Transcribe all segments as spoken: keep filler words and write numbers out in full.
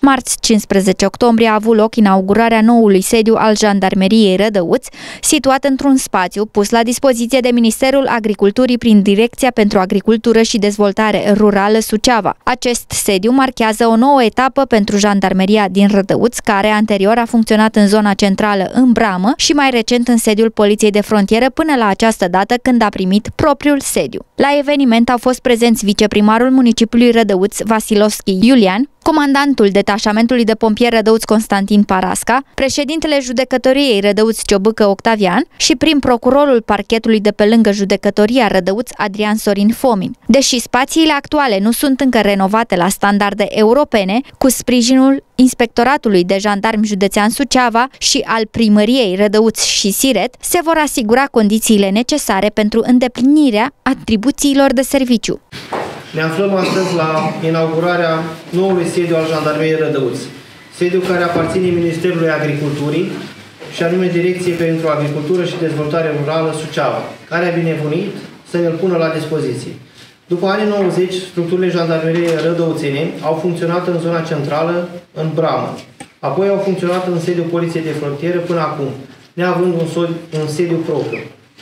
Marți, cincisprezece octombrie, a avut loc inaugurarea noului sediu al Jandarmeriei Rădăuți, situat într-un spațiu pus la dispoziție de Ministerul Agriculturii prin Direcția pentru Agricultură și Dezvoltare Rurală Suceava. Acest sediu marchează o nouă etapă pentru Jandarmeria din Rădăuți, care anterior a funcționat în zona centrală în Bramă și mai recent în sediul Poliției de Frontieră până la această dată când a primit propriul sediu. La eveniment au fost prezenți viceprimarul municipiului Rădăuți, Vasilovski Iulian, comandantul detașamentului de pompieri Rădăuți Constantin Parasca, președintele judecătoriei Rădăuți Ciobâcă Octavian și prim procurorul parchetului de pe lângă judecătoria Rădăuți Adrian Sorin Fomin. Deși spațiile actuale nu sunt încă renovate la standarde europene, cu sprijinul Inspectoratului de Jandarmi Județean Suceava și al Primăriei Rădăuți și Siret, se vor asigura condițiile necesare pentru îndeplinirea atribuțiilor de serviciu. Ne aflăm astăzi la inaugurarea noului sediu al Jandarmeriei Rădăuți, sediu care aparține Ministerului Agriculturii și anume Direcției pentru Agricultură și Dezvoltare Rurală Suceava, care a binevenit să ne-l pună la dispoziție. După anii nouăzeci, structurile Jandarmeriei Rădăuțene au funcționat în zona centrală, în Bramă. Apoi au funcționat în sediul Poliției de Frontieră până acum, neavând un, sol, un sediu propriu.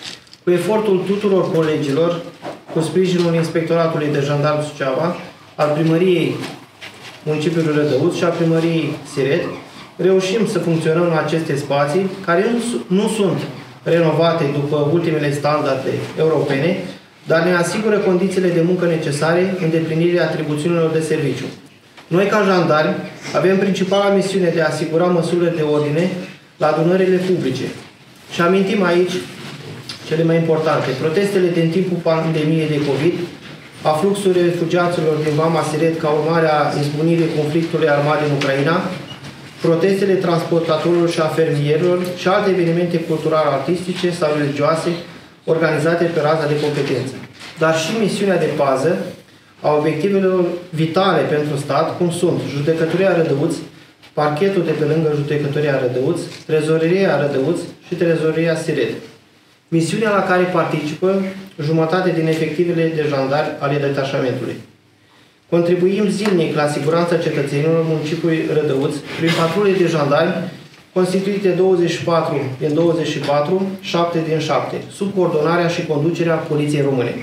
Cu efortul tuturor colegilor, cu sprijinul Inspectoratului de Jandarmi Suceava, al Primăriei Municipiului Rădăuți și al Primăriei Siret, reușim să funcționăm în aceste spații, care nu, nu sunt renovate după ultimele standarde europene, dar ne asigură condițiile de muncă necesare îndeplinirea atribuțiunilor de serviciu. Noi, ca jandarmi, avem principala misiune de a asigura măsurile de ordine la adunările publice. Și amintim aici cele mai importante: protestele din timpul pandemiei de COVID, a fluxului refugiaților din Vama Siret ca urmare a izbunirii conflictului armat din Ucraina, protestele transportatorilor și a fermierilor și alte evenimente culturale, artistice sau religioase organizate pe raza de competență. Dar și misiunea de pază a obiectivelor vitale pentru stat, cum sunt Judecătoria Rădăuți, Parchetul de pe lângă Judecătoria Rădăuți, Trezoreria Rădăuți și Trezoreria Siret. Misiunea la care participă jumătate din efectivele de jandarmi ale detașamentului. Contribuim zilnic la siguranța cetățenilor municipiului Rădăuți prin patrule de jandarmi constituite douăzeci și patru din douăzeci și patru, șapte din șapte, sub coordonarea și conducerea Poliției Române.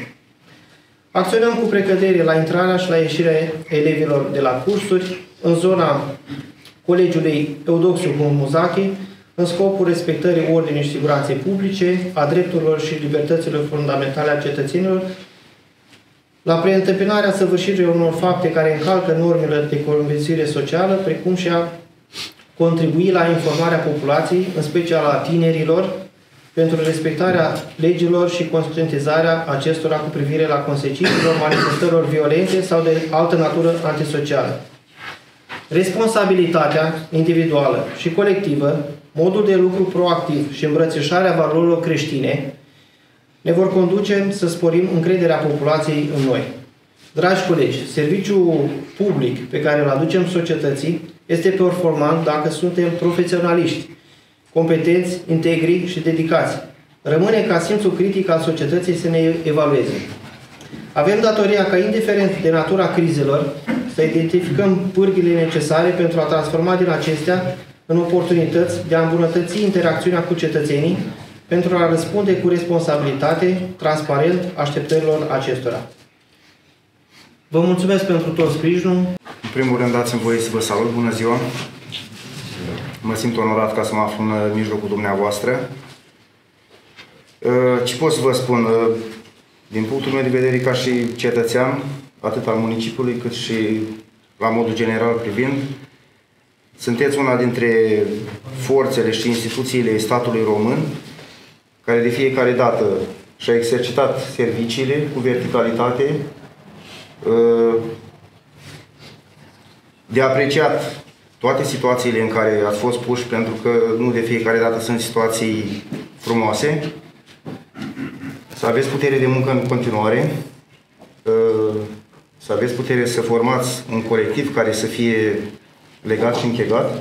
Acționăm cu precădere la intrarea și la ieșirea elevilor de la cursuri în zona Colegiului Eudoxiu Muzache, în scopul respectării ordinii și siguranței publice, a drepturilor și libertăților fundamentale a cetățenilor, la preîntâmpinarea săvârșirii unor fapte care încalcă normele de conviețuire socială, precum și a contribui la informarea populației, în special a tinerilor, pentru respectarea legilor și conștientizarea acestora cu privire la consecințelor manifestărilor violente sau de altă natură antisocială. Responsabilitatea individuală și colectivă, modul de lucru proactiv și îmbrățișarea valorilor creștine ne vor conduce să sporim încrederea populației în noi. Dragi colegi, serviciul public pe care îl aducem societății este performant dacă suntem profesionaliști, competenți, integri și dedicați. Rămâne ca simțul critic al societății să ne evalueze. Avem datoria ca, indiferent de natura crizelor, să identificăm pârghile necesare pentru a transforma din acestea în oportunități de a îmbunătăți interacțiunea cu cetățenii, pentru a răspunde cu responsabilitate, transparent, așteptărilor acestora. Vă mulțumesc pentru tot sprijinul. În primul rând, dați-mi voie să vă salut. Bună ziua! Mă simt onorat ca să mă aflu în mijlocul dumneavoastră. Ce pot să vă spun? Din punctul meu de vedere, ca și cetățean, atât al municipiului, cât și la modul general privind, sunteți una dintre forțele și instituțiile statului român care de fiecare dată și-a exercitat serviciile cu verticalitate, de apreciat toate situațiile în care ați fost puși, pentru că nu de fiecare dată sunt situații frumoase, să aveți putere de muncă în continuare, să aveți putere să formați un colectiv care să fie legat și închegat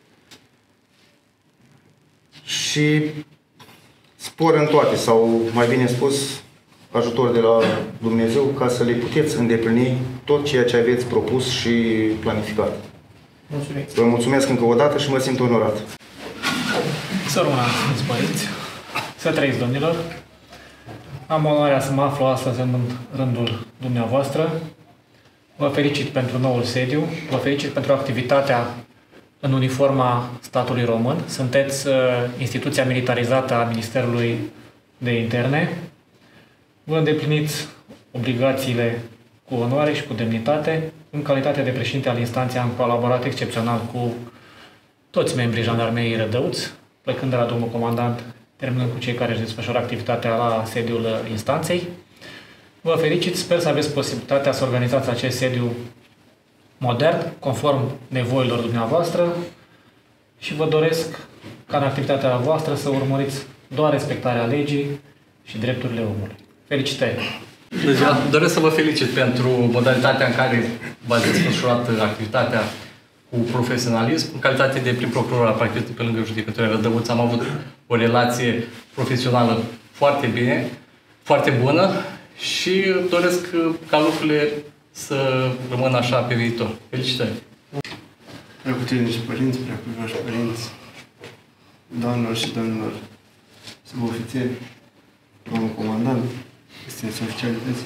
și spor în toate, sau mai bine spus, ajutor de la Dumnezeu ca să le puteți îndeplini tot ceea ce aveți propus și planificat. Mulțumim. Vă mulțumesc încă o dată și mă simt onorat. Să rămână dispăriți. Să trăiți, domnilor. Am onoarea să mă aflu astăzi în rândul dumneavoastră. Vă felicit pentru noul sediu. Vă felicit pentru activitatea în uniforma statului român. Sunteți uh, instituția militarizată a Ministerului de Interne. Vă îndepliniți obligațiile cu onoare și cu demnitate. În calitate de președinte al instanței am colaborat excepțional cu toți membrii Jandarmeriei Rădăuți, plecând de la domnul comandant, terminând cu cei care își desfășoară activitatea la sediul instanței. Vă felicit, sper să aveți posibilitatea să organizați acest sediu modern, conform nevoilor dumneavoastră și vă doresc ca în activitatea voastră să urmăriți doar respectarea legii și drepturile omului. Felicitări! Deci, doresc să vă felicit pentru modalitatea în care v-ați desfășurat activitatea cu profesionalism. În calitate de prim procuror al parchetului pe lângă judecătoria Rădăuț am avut o relație profesională foarte bine, foarte bună și doresc ca lucrurile să rămână așa pe viitor. Felicitări! Preacucernici părinți, preacucernici părinți, doamnelor și domnilor subofițeri, domnul comandant, distinși oficialități.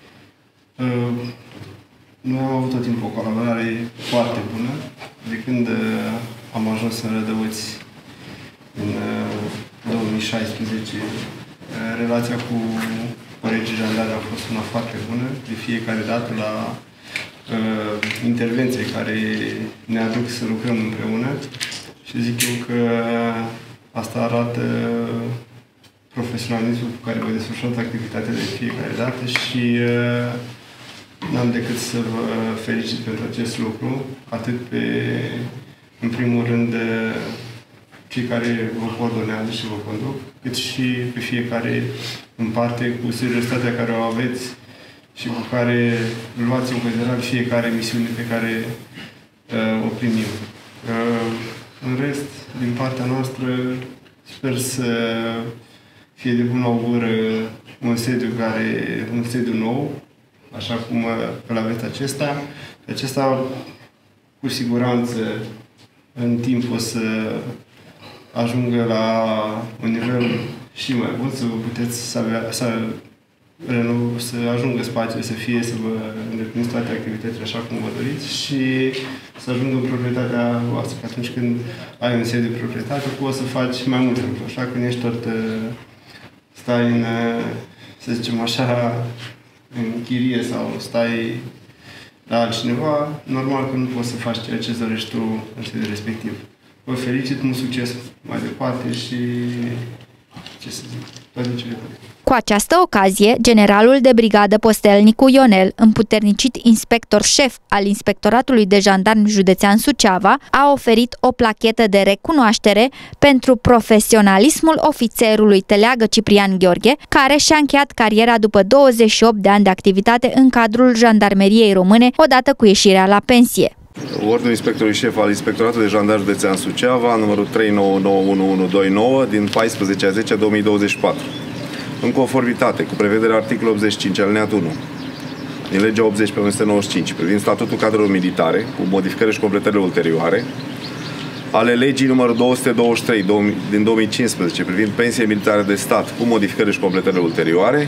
Noi am avut tot timpul o colaborare foarte bună, de când am ajuns în Rădăuți în două mii șaisprezece. Relația cu colegii jandarmi a fost una foarte bună, de fiecare dată la uh, intervenții care ne aduc să lucrăm împreună și zic eu că asta arată profesionalismul cu care vă desfășurați activitatea de fiecare dată și uh, n-am decât să vă felicit pentru acest lucru, atât pe, în primul rând, cei care vă coordonează și vă conduc, cât și pe fiecare în parte, cu seriozitatea care o aveți și cu care luați în considerare fiecare misiune pe care uh, o primim. Uh, în rest, din partea noastră, sper să fie de bun augur un sediu care, un sediu nou, așa cum îl aveți acesta. Acesta, cu siguranță, în timp o să ajungă la un nivel și mai bun, să vă puteți să, avea, să, să ajungă spațiul, să fie, să vă îndepliniți toate activitățile așa cum vă doriți și să ajungă în proprietatea voastră. Că atunci când ai un sediu de proprietate, poți să faci mai multe lucruri. Așa că nu ești tot, stai în, să zicem așa, în chirie sau stai la altcineva, normal că nu poți să faci ceea ce dorești tu în sediul respectiv. Vă felicit, mult succes mai departe și ce să zic, toate cele bune. Cu această ocazie, generalul de brigadă postelnicu Ionel, împuternicit inspector șef al Inspectoratului de Jandarmi Județean Suceava, a oferit o plachetă de recunoaștere pentru profesionalismul ofițerului Teleagă Ciprian Gheorghe, care și-a încheiat cariera după douăzeci și opt de ani de activitate în cadrul Jandarmeriei Române, odată cu ieșirea la pensie. Ordinul inspectorului șef al Inspectoratului de Jandarmi Județean Suceava, numărul trei nouă nouă unu unu doi nouă, din paisprezece a zecea două mii douăzeci și patru. În conformitate cu prevederea articolului optzeci și cinci alineatul unu din legea optzeci pe o mie nouă sute nouăzeci și cinci privind statutul cadrelor militare, cu modificări și completările ulterioare, ale legii numărul două sute douăzeci și trei din două mii cincisprezece privind pensie militare de stat, cu modificări și completările ulterioare,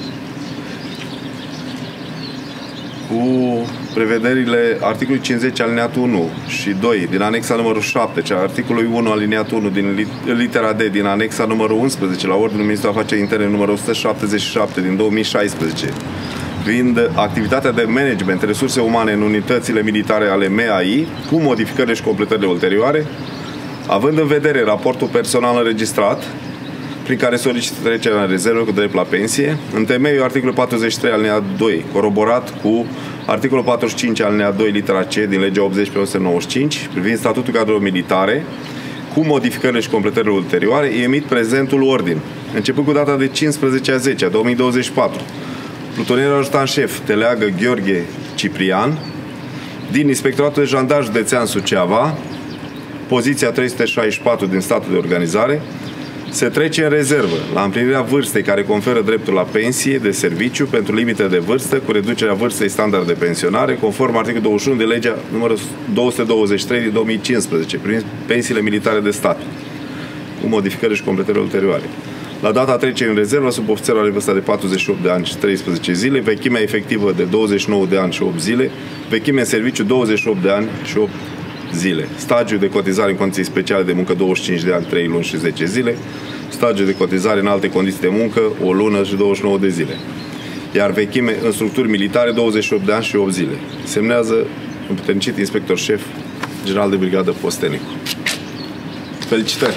cu prevederile articolului cincizeci alineatul unu și doi din anexa numărul șapte, cea articolului unu alineatul unu din litera D din anexa numărul unsprezece la Ordinul Ministrului Afacerilor Interne numărul o sută șaptezeci și șapte din două mii șaisprezece privind activitatea de management resurse umane în unitățile militare ale M A I, cu modificările și completările ulterioare, având în vedere raportul personal înregistrat prin care solicită trecerea în rezervă cu drept la pensie, în temeiul articolului patruzeci și trei alineat doi, coroborat cu articolul patruzeci și cinci alineat doi litera C din legea optzeci pe o mie nouă sute nouăzeci și cinci privind statutul cadrelor militare, cu modificările și completările ulterioare, emit prezentul ordin, începând cu data de cincisprezece a zecea două mii douăzeci și patru. Plutonierul ajutant șef Teleagă Gheorghe Ciprian, din Inspectoratul de Jandarmi Județean Suceava, poziția trei sute șaizeci și patru din statul de organizare, Se trece în rezervă la împlinirea vârstei care conferă dreptul la pensie de serviciu pentru limite de vârstă cu reducerea vârstei standard de pensionare, conform articolul douăzeci și unu de legea numărul două sute douăzeci și trei din două mii cincisprezece, privind pensiile militare de stat, cu modificări și completări ulterioare. La data trecerii în rezervă, subofițerul are vârsta de patruzeci și opt de ani și treisprezece zile, vechimea efectivă de douăzeci și nouă de ani și opt zile, vechimea în serviciu douăzeci și opt de ani și opt zile, stagiu de cotizare în condiții speciale de muncă douăzeci și cinci de ani, trei luni și zece zile, stagiu de cotizare în alte condiții de muncă o lună și douăzeci și nouă de zile, iar vechime în structuri militare douăzeci și opt de ani și opt zile. Semnează împuternicit inspector șef general de brigadă Postenicu. Felicitări!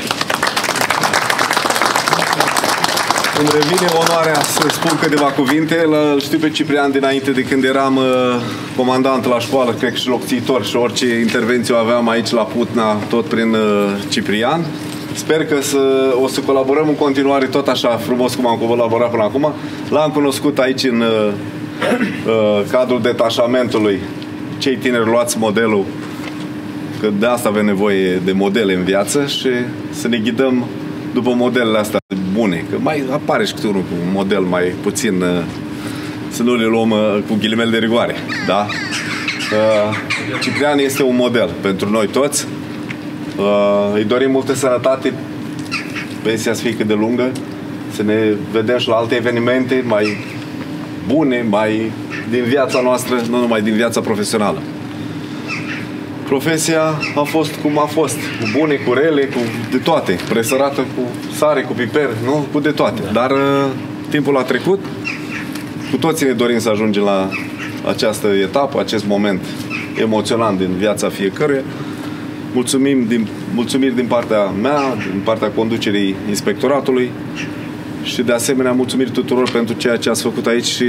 Îmi revine onoarea să spun câteva cuvinte. Îl știu pe Ciprian dinainte de când eram uh, comandant la școală, cred că și locțitor, și orice intervenție o aveam aici la Putna, tot prin uh, Ciprian. Sper că să, o să colaborăm în continuare tot așa frumos cum am colaborat până acum. L-am cunoscut aici în uh, uh, cadrul detașamentului. Cei tineri luați modelul, că de asta avem nevoie de modele în viață și să ne ghidăm după modelele astea bune, că mai apare și câte unul cu un model mai puțin, să nu le luăm cu ghilimele de rigoare, da? Ciprian este un model pentru noi toți. Îi dorim multă sănătate, pensia să fie cât de lungă, să ne vedem și la alte evenimente mai bune, mai din viața noastră, nu numai din viața profesională. Profesia a fost cum a fost, cu bune, cu rele, cu de toate, presărată cu sare, cu piper, nu? Cu de toate. Dar uh, timpul a trecut, cu toții ne dorim să ajungem la această etapă, acest moment emoționant din viața fiecăruia. Mulțumim din, mulțumiri din partea mea, din partea conducerii inspectoratului și de asemenea mulțumiri tuturor pentru ceea ce ați făcut aici și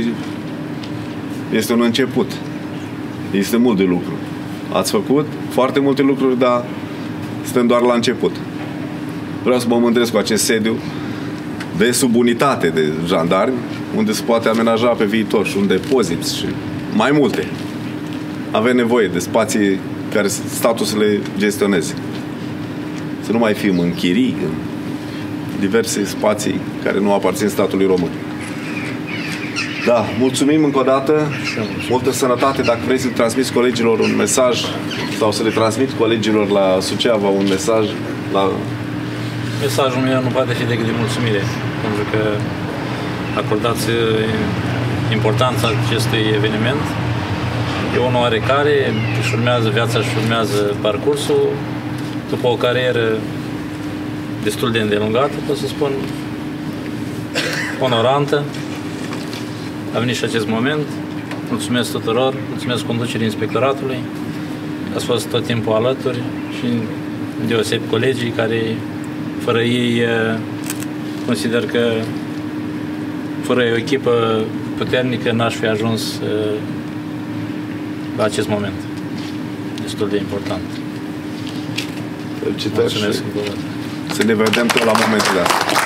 este un început. Este mult de lucru. Ați făcut foarte multe lucruri, dar suntem doar la început. Vreau să mă mândresc cu acest sediu de subunitate de jandarmi, unde se poate amenaja pe viitor și un depozit și mai multe. Avem nevoie de spații care statul să le gestioneze. Să nu mai fim în chirii, în diverse spații care nu aparțin statului român. Da, mulțumim încă o dată, multă sănătate. Dacă vrei să transmiți colegilor un mesaj sau să le transmit colegilor la Suceava un mesaj, la... Mesajul meu nu poate fi decât de mulțumire, pentru că acordați importanța acestui eveniment. E unul oarecare, își urmează viața, își urmează parcursul, după o carieră destul de îndelungată, pot să spun, onorantă. A venit și acest moment. Mulțumesc tuturor, mulțumesc conducerii inspectoratului. Ați fost tot timpul alături și deosebit colegii care, fără ei, consider că fără o echipă puternică n-aș fi ajuns la acest moment. Destul de important. Felicitări și să ne vedem tot la momentele astea.